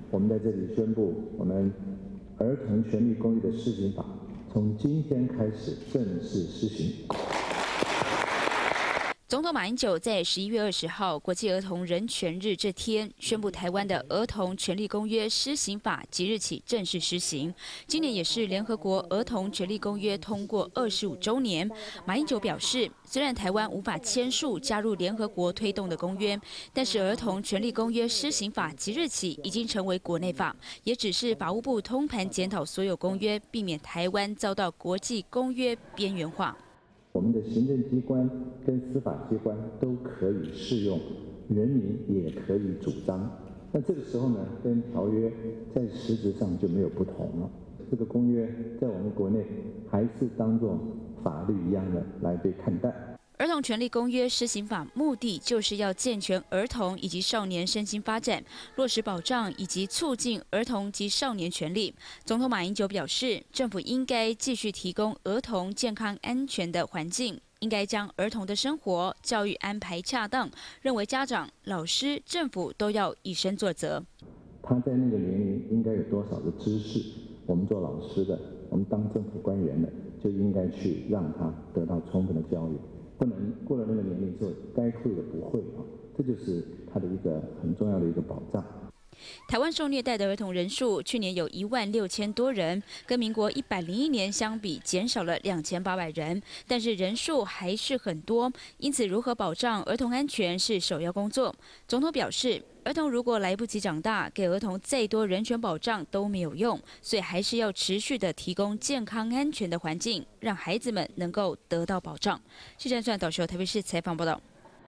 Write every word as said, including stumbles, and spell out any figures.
我们在这里宣布，我们儿童权利公约的施行法从今天开始正式施行。 总统马英九在十一月二十号国际儿童人权日这天宣布，台湾的儿童权利公约施行法即日起正式施行。今年也是联合国儿童权利公约通过二十五周年。马英九表示，虽然台湾无法签署加入联合国推动的公约，但是儿童权利公约施行法即日起已经成为国内法，也只是法务部通盘检讨所有公约，避免台湾遭到国际公约边缘化。 我们的行政机关跟司法机关都可以适用，人民也可以主张。那这个时候呢，跟条约在实质上就没有不同了。这个公约在我们国内还是当作法律一样的来被看待。 儿童权利公约施行法目的就是要健全儿童以及少年身心发展，落实保障以及促进儿童及少年权利。总统马英九表示，政府应该继续提供儿童健康安全的环境，应该将儿童的生活教育安排恰当，认为家长、老师、政府都要以身作则。 他在那个年龄应该有多少的知识？我们做老师的，我们当政府官员的，就应该去让他得到充分的教育。不能过了那个年龄之后，该会的不会啊，这就是他的一个很重要的一个保障。 台湾受虐待的儿童人数去年有一万六千多人，跟民国一百零一年相比减少了两千八百人，但是人数还是很多，因此如何保障儿童安全是首要工作。总统表示，儿童如果来不及长大，给儿童再多人权保障都没有用，所以还是要持续的提供健康安全的环境，让孩子们能够得到保障。记者转导秀台北市采访报道。